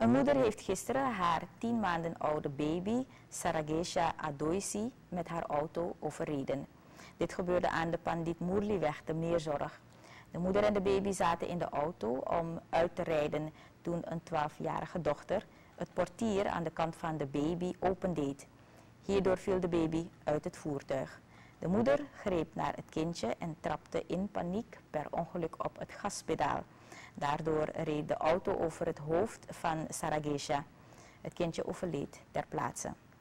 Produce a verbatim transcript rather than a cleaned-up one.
Een moeder heeft gisteren haar tien maanden oude baby, Saragesha Adoisi, met haar auto overreden. Dit gebeurde aan de Pandit Moerliweg te Meerzorg. De moeder en de baby zaten in de auto om uit te rijden toen een twaalfjarige dochter het portier aan de kant van de baby opendeed. Hierdoor viel de baby uit het voertuig. De moeder greep naar het kindje en trapte in paniek per ongeluk op het gaspedaal. Daardoor reed de auto over het hoofd van Saragesha. Het kindje overleed ter plaatse.